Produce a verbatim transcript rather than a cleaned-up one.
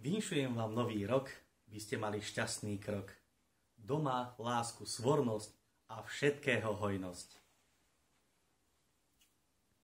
Vinšujem vám nový rok, by ste mali šťastný krok. Doma, lásku, svornosť a všetkého hojnosť.